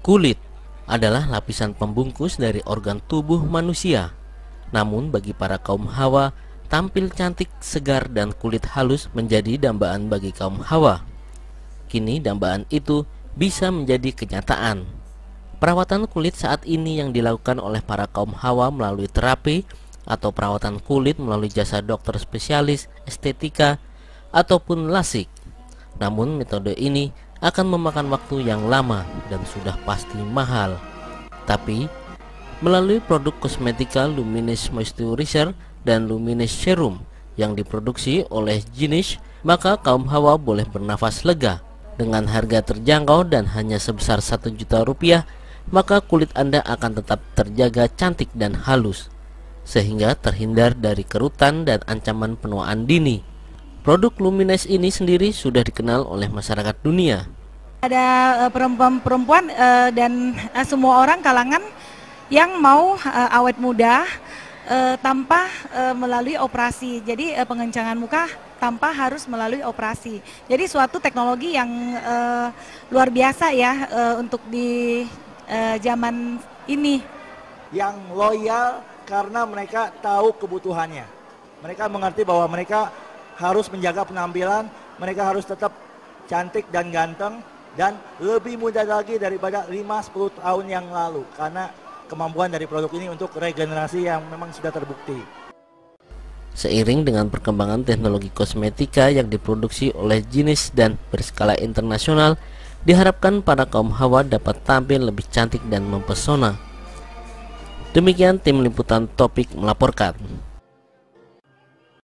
Kulit adalah lapisan pembungkus dari organ tubuh manusia. Namun bagi para kaum Hawa, tampil cantik, segar, dan kulit halus menjadi dambaan bagi kaum Hawa. Kini dambaan itu bisa menjadi kenyataan. Perawatan kulit saat ini yang dilakukan oleh para kaum Hawa melalui terapi atau perawatan kulit melalui jasa dokter spesialis, estetika, ataupun lasik. Namun metode ini akan memakan waktu yang lama dan sudah pasti mahal. Tapi melalui produk kosmetika Luminous Moisturizer dan Luminous Serum yang diproduksi oleh Genish, maka kaum Hawa boleh bernafas lega. Dengan harga terjangkau dan hanya sebesar 1 juta rupiah, maka kulit Anda akan tetap terjaga cantik dan halus, sehingga terhindar dari kerutan dan ancaman penuaan dini. Produk Luminous ini sendiri sudah dikenal oleh masyarakat dunia. Ada perempuan-perempuan dan semua orang kalangan yang mau awet muda tanpa melalui operasi. Jadi pengencangan muka tanpa harus melalui operasi. Jadi suatu teknologi yang luar biasa ya untuk di zaman ini. Yang loyal karena mereka tahu kebutuhannya. Mereka mengerti bahwa mereka harus menjaga penampilan, mereka harus tetap cantik dan ganteng, dan lebih muda lagi daripada 5-10 tahun yang lalu, karena kemampuan dari produk ini untuk regenerasi yang memang sudah terbukti. Seiring dengan perkembangan teknologi kosmetika yang diproduksi oleh Genish dan berskala internasional, diharapkan para kaum Hawa dapat tampil lebih cantik dan mempesona. Demikian tim liputan Topik melaporkan.